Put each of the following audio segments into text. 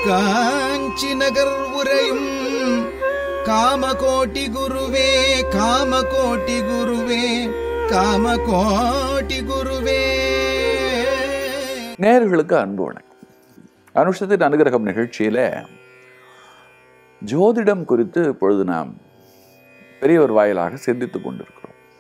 காஞ்சி நகர் உரையும் காமகோட்டி குருவே காமகோட்டி குருவே காமகோட்டி குருவே. நேயர்களுக்கு அன்பு வணக்கம். அனுஷத்தின் அனுகிரகம் நிகழ்ச்சியில ஜோதிடம் குறித்து இப்பொழுது நாம் பெரியவர் வாயிலாக சிந்தித்துக் கொண்டிருக்கிறோம்.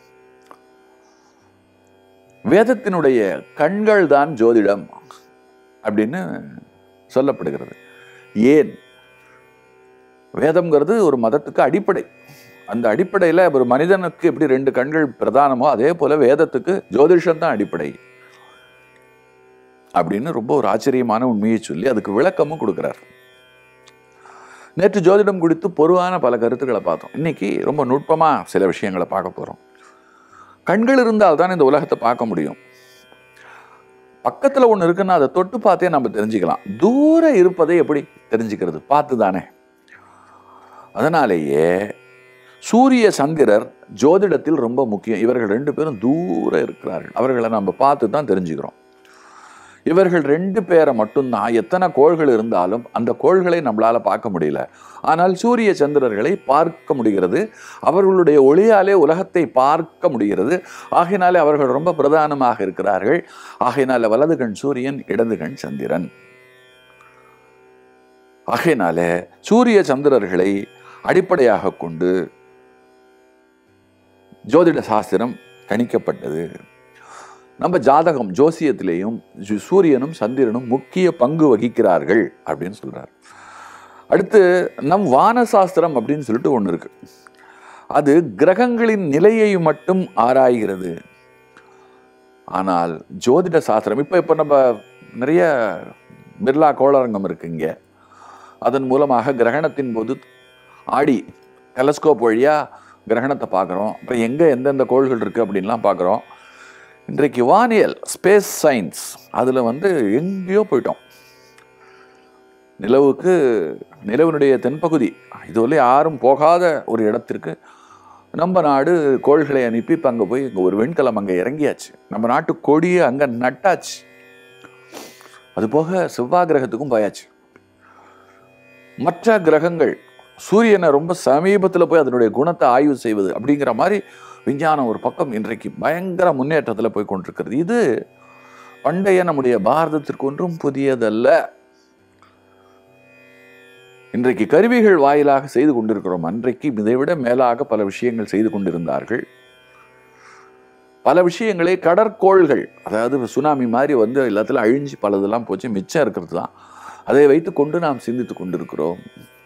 வேதத்தினுடைய கண்கள் தான் ஜோதிடம் அப்படின்னு சொல்லப்படுகிறது. ஏன்? வேதம்ங்கிறது ஒரு மதத்துக்கு அடிப்படை. அந்த அடிப்படையில் ஒரு மனிதனுக்கு எப்படி 2 கண்கள் பிரதானமோ அதே போல வேதத்துக்கு ஜோதிஷம் தான் அடிப்படை அப்படின்னு ரொம்ப ஒரு ஆச்சரியமான உண்மையை சொல்லி அதுக்கு விளக்கமும் கொடுக்கிறார். நேற்று ஜோதிடம் குறித்து பொதுவான பல கருத்துக்களை பார்த்தோம். இன்னைக்கு ரொம்ப நுட்பமா சில விஷயங்களை பார்க்க போறோம். கண்கள் இருந்தால் தான் இந்த உலகத்தை பார்க்க முடியும். பக்கத்துல ஒண்ணு இருக்குன்னா அதை தொட்டு பார்த்தே நம்ம தெரிஞ்சுக்கலாம். தூரம் இருப்பதை எப்படி தெரிஞ்சுக்கிறது? பார்த்து தானே. அதனாலேயே சூரிய சந்திரர் ஜோதிடத்தில் ரொம்ப முக்கியம். இவர்கள் 2 பேரும் தூரம் இருக்கிறார்கள். அவர்களை நம்ம பார்த்து தான் தெரிஞ்சுக்கிறோம். இவர்கள் 2 பேரை மட்டும்தான், எத்தனை கோள்கள் இருந்தாலும் அந்த கோள்களை நம்மளால பார்க்க முடியல. ஆனால் சூரிய சந்திரர்களை பார்க்க முடிகிறது. அவர்களுடைய ஒளியாலே உலகத்தை பார்க்க முடிகிறது. ஆகையினாலே அவர்கள் ரொம்ப பிரதானமாக இருக்கிறார்கள். ஆகையினால வலது கண் சூரியன், இடது கண் சந்திரன். ஆகையினாலே சூரிய சந்திரர்களை அடிப்படையாக கொண்டு ஜோதிட சாஸ்திரம் கணிக்கப்பட்டது. நம்ம ஜாதகம் ஜோசியத்திலேயும் சூரியனும் சந்திரனும் முக்கிய பங்கு வகிக்கிறார்கள் அப்படின்னு சொல்றார். அடுத்து நம் வானசாஸ்திரம் அப்படின்னு சொல்லிட்டு ஒன்று இருக்கு. அது கிரகங்களின் நிலையை மட்டும் ஆராய்கிறது. ஆனால் ஜோதிட சாஸ்திரம் இப்போ நம்ம நிறைய பிர்லா கோளரங்கம் இருக்கு இங்க. அதன் மூலமாக கிரகணத்தின் போது ஆடி டெலஸ்கோப் வழியா கிரகணத்தை பார்க்குறோம். அப்புறம் எந்தெந்த கோள்கள் இருக்கு அப்படின்லாம் பார்க்குறோம். இன்றைக்கு வானியல் ஸ்பேஸ் சயின்ஸ் அதில் எங்கேயோ போயிட்டோம். நிலவினுடைய தென்பகுதி இதுவரை யாரும் போகாத ஒரு இடத்திற்கு நம்ம நாடு கோள்களை அனுப்பி இப்போ அங்கே போய் ஒரு விண்கலம் அங்கே இறங்கியாச்சு. நம்ம நாட்டு கொடியை அங்கே நட்டாச்சு. அது போக செவ்வாய் கிரகத்துக்கும் போயாச்சு. மற்ற கிரகங்கள் சூரியனை ரொம்ப சமீபத்தில் போய் அதனுடைய குணத்தை ஆய்வு செய்வது அப்படிங்கிற மாதிரி விஞ்ஞானம் ஒரு பக்கம் இன்றைக்கு பயங்கர முன்னேற்றத்தில் போய் கொண்டிருக்கிறது. இது பண்டைய நம்முடைய பாரதத்திற்கு ஒன்றும் புதியதல்ல. இன்றைக்கு கருவிகள் வாயிலாக செய்து கொண்டிருக்கிறோம். அன்றைக்கு இதைவிட மேலாக பல விஷயங்கள் செய்து கொண்டிருந்தார்கள். பல விஷயங்களே கடற்கோள்கள், அதாவது சுனாமி மாதிரி எல்லாத்திலும் அழிஞ்சு பலதெல்லாம் போச்சு, மிச்சம் இருக்கிறது தான். அதை வைத்து கொண்டு நாம் சிந்தித்து கொண்டிருக்கிறோம்.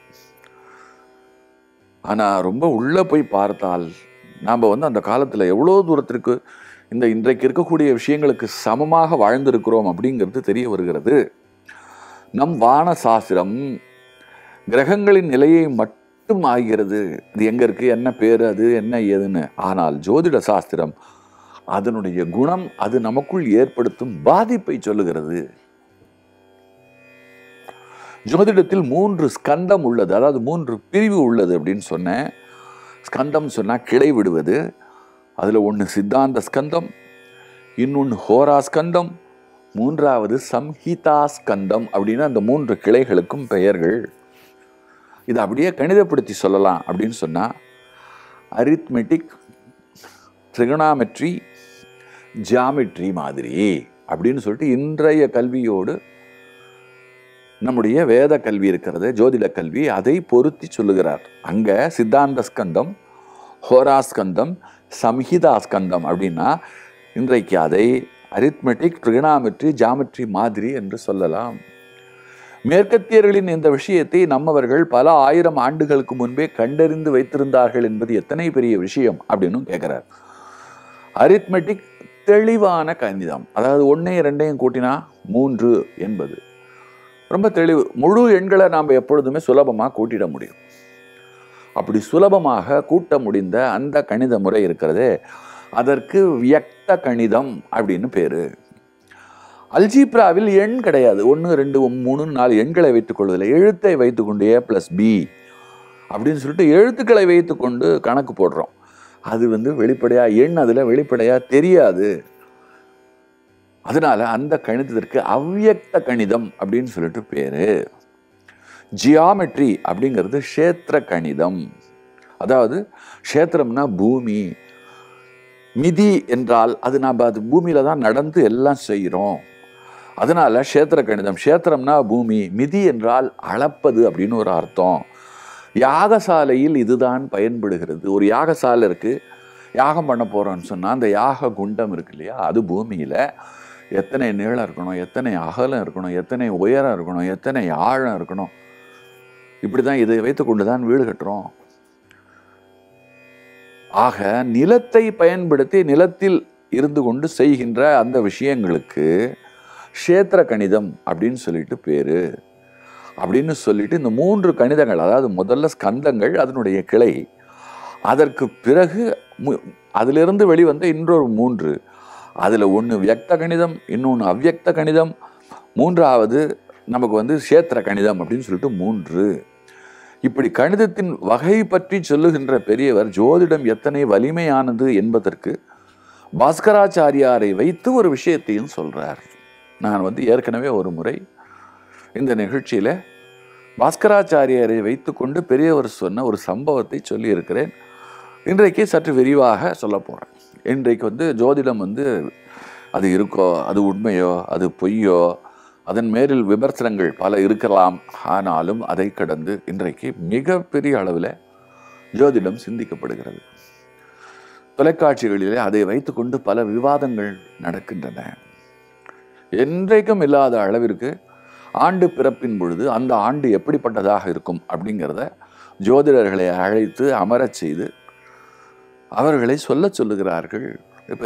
ஆனால் ரொம்ப உள்ளே போய் பார்த்தால் நாம் அந்த காலத்தில் எவ்வளோ தூரத்திற்கு இன்றைக்கு இருக்கக்கூடிய விஷயங்களுக்கு சமமாக வாழ்ந்திருக்கிறோம் அப்படிங்கிறது தெரிய வருகிறது. நம் வான சாஸ்திரம் கிரகங்களின் நிலையை மட்டும் ஆகிறது. அது எங்கே இருக்குது, என்ன பேர், அது என்ன ஏதுன்னு. ஆனால் ஜோதிட சாஸ்திரம் அதனுடைய குணம், அது நமக்குள் ஏற்படுத்தும் பாதிப்பை சொல்லுகிறது. ஜோதிடத்தில் 3 ஸ்கந்தம் உள்ளது, அதாவது 3 பிரிவு உள்ளது அப்படின்னு சொன்னேன். ஸ்கந்தம் சொன்னால் கிளை விடுவது. அதில் ஒன்று சித்தாந்த ஸ்கந்தம், இன்னொன்று ஹோரா ஸ்கந்தம், 3வது சம்ஹிதா ஸ்கந்தம் அப்படின்னு அந்த 3 கிளைகளுக்கும் பெயர்கள். இதை அப்படியே கணிதப்படுத்தி சொல்லலாம் அப்படின்னு சொன்னால் அரித்மெட்டிக், ட்ரிகனாமெட்ரி, ஜியாமெட்ரி மாதிரி அப்படின்னு சொல்லிட்டு இன்றைய கல்வியோடு நம்முடைய வேத கல்வி இருக்கிறது, ஜோதிட கல்வி, அதை பொருத்தி சொல்லுகிறார். அங்கே சித்தாந்த ஸ்கந்தம், ஹோராஸ்கந்தம், சம்ஹிதா ஸ்கந்தம் அப்படின்னா இன்றைக்கு அதை அரித்மெட்டிக், ட்ரிகனாமெட்ரி, ஜாமெட்ரி மாதிரி என்று சொல்லலாம். மேற்கத்தியர்களின் இந்த விஷயத்தை நம்மவர்கள் பல 1000 ஆண்டுகளுக்கு முன்பே கண்டறிந்து வைத்திருந்தார்கள் என்பது எத்தனை பெரிய விஷயம் அப்படின்னு கேட்கிறார். அரித்மெட்டிக் தெளிவான கணிதம், அதாவது 1 2 கூட்டினா 3 என்பது ரொம்ப தெளிவு. முழு எண்களை நாம் எப்பொழுதுமே சுலபமாக கூட்டிட முடியும். அப்படி சுலபமாக கூட்ட முடிந்த அந்த கணித முறை இருக்கிறதே, அதற்கு வியக்த கணிதம் அப்படின்னு பேரு. அல்ஜீப்ராவில் எண் கிடையாது. 1 2 3 4 எண்களை வைத்துக் கொள்வதில்லை. எழுத்தை வைத்துக்கொண்டு A+B அப்படின்னு சொல்லிட்டு எழுத்துக்களை வைத்துக்கொண்டு கணக்கு போடுறோம். அது வெளிப்படையா எண் அதுல வெளிப்படையா தெரியாது. அதனால அந்த கணிதத்திற்கு அவ்வியக்த கணிதம் அப்படின்னு சொல்லிட்டு பேரு. ஜியாமெட்ரி அப்படிங்கிறது க்ஷேத்திர கணிதம். அதாவது க்ஷேத்திரம்னா பூமி, மிதி என்றால் அது பூமியில தான் நடந்து எல்லாம் செய்கிறோம். அதனால க்ஷேத்திர கணிதம். க்ஷேத்திரம்னா பூமி, மிதி என்றால் அளப்பது அப்படின்னு ஒரு அர்த்தம். யாகசாலையில் இதுதான் பயன்படுகிறது. ஒரு யாகசாலை இருக்கு, யாகம் பண்ண போறோம்னு சொன்னா அந்த யாக குண்டம் இருக்கு இல்லையா, அது பூமியில எத்தனை நீளம் இருக்கணும், எத்தனை அகலம் இருக்கணும், எத்தனை உயரம் இருக்கணும், எத்தனை ஆழம் இருக்கணும், இப்படிதான் இதை வைத்துக்கொண்டுதான் வீடு கட்டுறோம். ஆக நிலத்தை பயன்படுத்தி நிலத்தில் இருந்து கொண்டு செய்கின்ற அந்த விஷயங்களுக்கு க்ஷேத்திர கணிதம் அப்படின்னு சொல்லிட்டு பேரு. அப்படின்னு சொல்லிட்டு இந்த 3 கணிதங்கள், அதாவது முதல்ல ஸ்கந்தங்கள், அதனுடைய கிளை, அதற்கு பிறகு அதிலிருந்து வெளிவந்த இன்னொரு 3, அதில் ஒன்று வியக்த கணிதம், இன்னொன்று அவ்யக்த கணிதம், மூன்றாவது நமக்கு க்ஷேத்திர கணிதம் அப்படின்னு சொல்லிட்டு 3. இப்படி கணிதத்தின் வகை பற்றி சொல்லுகின்ற பெரியவர் ஜோதிடம் எத்தனை வலிமையானது என்பதற்கு பாஸ்கராச்சாரியாரை வைத்து ஒரு விஷயத்தையும் சொல்றார். நான் ஏற்கனவே ஒரு முறை இந்த நிகழ்ச்சியில பாஸ்கராச்சாரியாரை வைத்து கொண்டு பெரியவர் சொன்ன ஒரு சம்பவத்தை சொல்லி இருக்கிறேன். இன்றைக்கு சற்று விரிவாக சொல்ல போறேன். இன்றைக்கு ஜோதிடம் அது இருக்கோ, அது உண்மையோ, அது பொய்யோ, அதன் மேலில் விமர்சனங்கள் பல இருக்கலாம். ஆனாலும் அதை கடந்து இன்றைக்கு மிகப்பெரிய அளவில் ஜோதிடம் சிந்திக்கப்படுகிறது. தொலைக்காட்சிகளிலே அதை வைத்துக்கொண்டு பல விவாதங்கள் நடக்கின்றன. என்றைக்கும் இல்லாத அளவிற்கு ஆண்டு பிறப்பின் பொழுது அந்த ஆண்டு எப்படிப்பட்டதாக இருக்கும் அப்படிங்கிறத ஜோதிடர்களை அழைத்து அமரச் செய்து அவர்களை சொல்லுகிறார்கள். இப்போ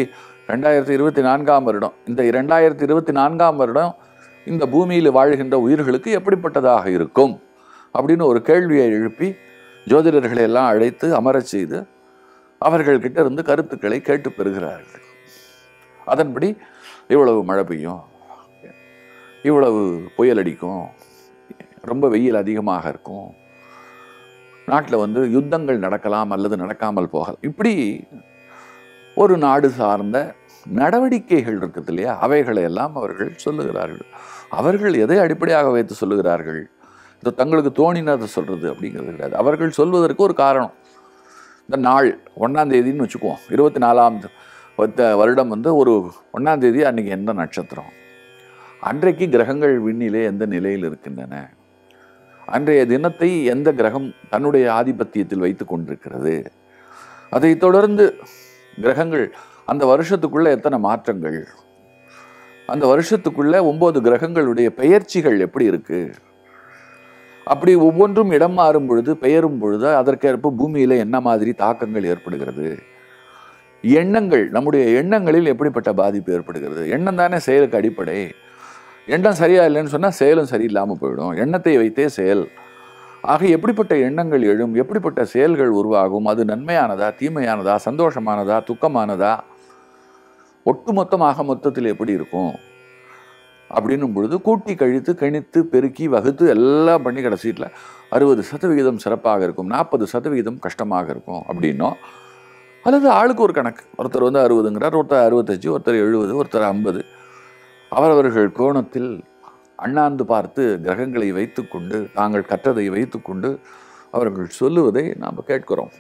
2024 வருடம், இந்த 2024 வருடம் இந்த பூமியில் வாழ்கின்ற உயிர்களுக்கு எப்படிப்பட்டதாக இருக்கும் அப்படின்னு ஒரு கேள்வியை எழுப்பி ஜோதிடர்களை எல்லாம் அழைத்து அமரச் செய்து அவர்கள்கிட்ட இருந்து கருத்துக்களை கேட்டு பெறுகிறார்கள். அதன்படி இவ்வளவு மழை பெய்யும், இவ்வளவு புயல் அடிக்கும், ரொம்ப வெயில் அதிகமாக இருக்கும், நாட்டில் யுத்தங்கள் நடக்கலாம் அல்லது நடக்காமல் போகலாம், இப்படி ஒரு நாடு சார்ந்த நடவடிக்கைகள் இருக்குது இல்லையா, அவைகளை எல்லாம் அவர்கள் சொல்லுகிறார்கள். அவர்கள் எதை அடிப்படையாக வைத்து சொல்லுகிறார்கள்? இது தங்களுக்கு தோணினதை சொல்றது அப்படிங்கிறது கிடையாது. அவர்கள் சொல்வதற்கு ஒரு காரணம். இந்த நாள் 1ஆம் தேதின்னு வச்சுக்குவோம், 24ஆம் வருடம் ஒரு 1ஆம் தேதி, அன்னைக்கு எந்த நட்சத்திரம், அன்றைக்கு கிரகங்கள் விண்ணிலே எந்த நிலையில் இருக்கின்றன, அன்றைய தினத்தை எந்த கிரகம் தன்னுடைய ஆதிபத்தியத்தில் வைத்து கொண்டிருக்கிறது, அதை தொடர்ந்து கிரகங்கள் அந்த வருஷத்துக்குள்ள எத்தனை மாற்றங்கள், அந்த வருஷத்துக்குள்ள 9 கிரகங்களுடைய பெயர்ச்சிகள் எப்படி இருக்கு, அப்படி ஒவ்வொன்றும் இடம் மாறும் பொழுது பெயரும் பொழுது அதற்கேற்ப பூமியில என்ன மாதிரி தாக்கங்கள் ஏற்படுகிறது, எண்ணங்கள், நம்முடைய எண்ணங்களில் எப்படிப்பட்ட பாதிப்பு ஏற்படுகிறது. எண்ணம் தானே செயலுக்கு அடிப்படை. எண்ணம் சரியா இல்லைன்னு சொன்னா செயலும் சரியில்லாமல் போயிடும். எண்ணத்தை வைத்தே செயல். ஆக எப்படிப்பட்ட எண்ணங்கள் எழும், எப்படிப்பட்ட செயல்கள் உருவாகும், அது நன்மையானதா, தீமையானதா, சந்தோஷமானதா, துக்கமானதா, ஒட்டுமொத்தமாக மொத்தத்தில் எப்படி இருக்கும் அப்படின்னும் பொழுது கூட்டி கழித்து கணித்து பெருக்கி வகுத்து எல்லாம் பண்ணி கடைசியில் 60% சிறப்பாக இருக்கும், 40% கஷ்டமாக இருக்கும் அப்படின்னோ, அல்லது ஆளுக்கு ஒரு கணக்கு, ஒருத்தர் 60ங்கிறார், ஒருத்தர் 65, ஒருத்தர் 70, ஒருத்தர் 50, அவரவர்கள் கோணத்தில் அண்ணாந்து பார்த்து கிரகங்களை வைத்துக்கொண்டு தாங்கள் கற்றதை வைத்துக்கொண்டு அவர்கள் சொல்லுவதை நாம் கேட்கிறோம்.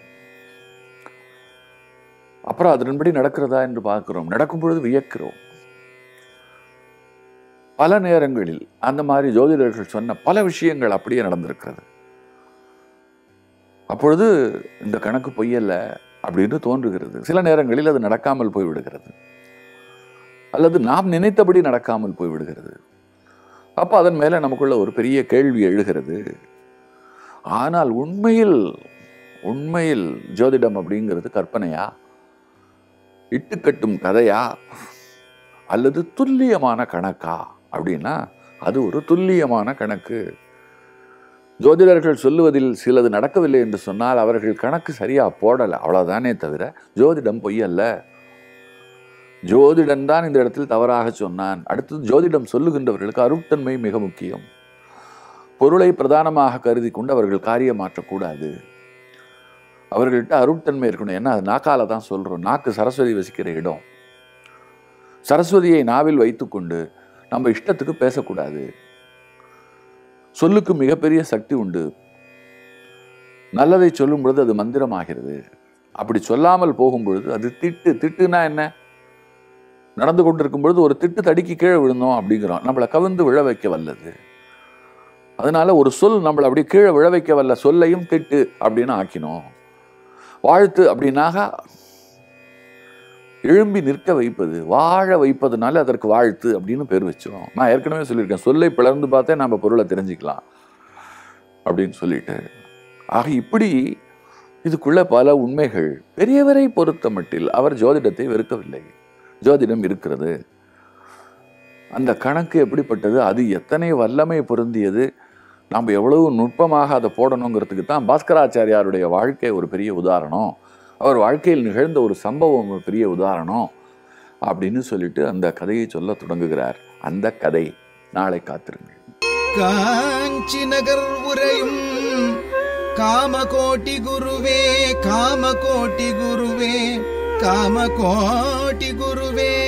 அப்புறம் அதன்படி நடக்கிறதா என்று பார்க்கிறோம். நடக்கும் பொழுது வியக்கிறோம். பல நேரங்களில் அந்த மாதிரி ஜோதிடர்கள் சொன்ன பல விஷயங்கள் அப்படியே நடந்திருக்கிறது. அப்பொழுது இந்த கணக்கு பொய்யல்ல அப்படின்னு தோன்றுகிறது. சில நேரங்களில் அது நடக்காமல் போய்விடுகிறது, அல்லது நாம் நினைத்தபடி நடக்காமல் போய்விடுகிறது. அப்போ அதன் மேலே நமக்குள்ள ஒரு பெரிய கேள்வி எழுகிறது. ஆனால் உண்மையில் ஜோதிடம் அப்படிங்கிறது கற்பனையா, இட்டுக்கட்டும் கதையா, அல்லது துல்லியமான கணக்கா அப்படின்னா அது ஒரு துல்லியமான கணக்கு. ஜோதிடர்கள் சொல்லுவதில் சிலது நடக்கவில்லை என்று சொன்னால் அவர்கள் கணக்கு சரியா போடலை, அவ்வளவுதானே தவிர ஜோதிடம் பொய்யல்ல. ஜோதிடன் தான் இந்த இடத்தில் தவறாக சொன்னான். அடுத்தது ஜோதிடம் சொல்லுகின்றவர்களுக்கு அருட்தன்மை மிக முக்கியம். பொருளை பிரதானமாக கருதி கொண்டு அவர்கள் காரியம் மாற்றக்கூடாது. அவர்கள்ட்ட அருட்தன்மை இருக்கணும். ஏன்னா அது நாக்கால தான் சொல்றோம். நாக்கு சரஸ்வதி வசிக்கிற இடம். சரஸ்வதியை நாவில் வைத்துக்கொண்டு நம்ம இஷ்டத்துக்கு பேசக்கூடாது. சொல்லுக்கு மிகப்பெரிய சக்தி உண்டு. நல்லதை சொல்லும் பொழுது அது மந்திரமாகிறது. அப்படி சொல்லாமல் போகும் பொழுது அது திட்டுனா என்ன? நடந்து கொண்டிருக்கும் பொழுது ஒரு திட்டு தடுக்கி கீழே விழுந்தோம் அப்படிங்கிறோம், நம்மளை கவிழ்ந்து விழ வைக்க வல்லது. அதனால ஒரு சொல் நம்மளை அப்படி கீழே விழ வைக்க வல்ல சொல்லையும் திட்டு அப்படின்னு ஆக்கினோம். வாழ்த்து அப்படின்னாக எழும்பி நிற்க வைப்பது, வாழ வைப்பதுனால அதற்கு வாழ்த்து அப்படின்னு பேர் வச்சோம். நான் ஏற்கனவே சொல்லியிருக்கேன், சொல்லை பிளர்ந்து பார்த்தே நம்ம பொருளை தெரிஞ்சுக்கலாம் அப்படின்னு சொல்லிட்டு. ஆக இப்படி இதுக்குள்ள பல உண்மைகள். பெரியவரை பொறுத்த மட்டில் அவர் ஜோதிடத்தை வெறுக்கவில்லை. ஜோதிடம் இருக்கிறது, அந்த கணக்கு எப்படிப்பட்டது, அது எத்தனை வல்லமை பொருந்தியது, நாம் எவ்வளவு நுட்பமாக அதை போடணுங்கிறதுக்கு தான் பாஸ்கராச்சாரியாருடைய வாழ்க்கை ஒரு பெரிய உதாரணம், அவர் வாழ்க்கையில் நிகழ்ந்த ஒரு சம்பவம் ஒரு பெரிய உதாரணம் அப்படின்னு சொல்லிட்டு அந்த கதையை சொல்ல தொடங்குகிறார். அந்த கதை நாளை காத்திருங்கள். காஞ்சி நகர் உரையும் காமகோட்டி குருவே, காமகோட்டி குருவே, காமகோட்டி குருவே.